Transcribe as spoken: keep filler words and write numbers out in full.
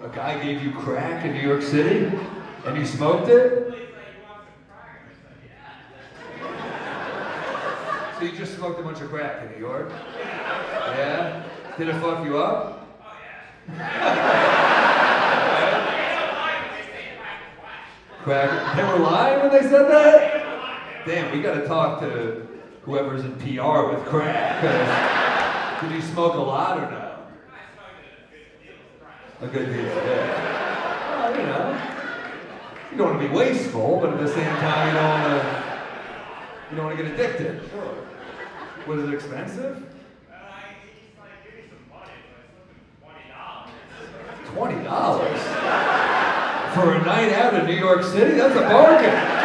A guy gave you crack in New York City, and you smoked it? So you just smoked a bunch of crack in New York? Yeah? Did it fuck you up? Crack. They were lying when they said that? Damn, we gotta talk to whoever's in P R with crack. Did you smoke a lot or no? A good deal, yeah. Well, you know, you don't want to be wasteful, but at the same time, you don't want to, you don't want to get addicted. Sure. Was it expensive? Twenty dollars for a night out in New York City? That's a bargain.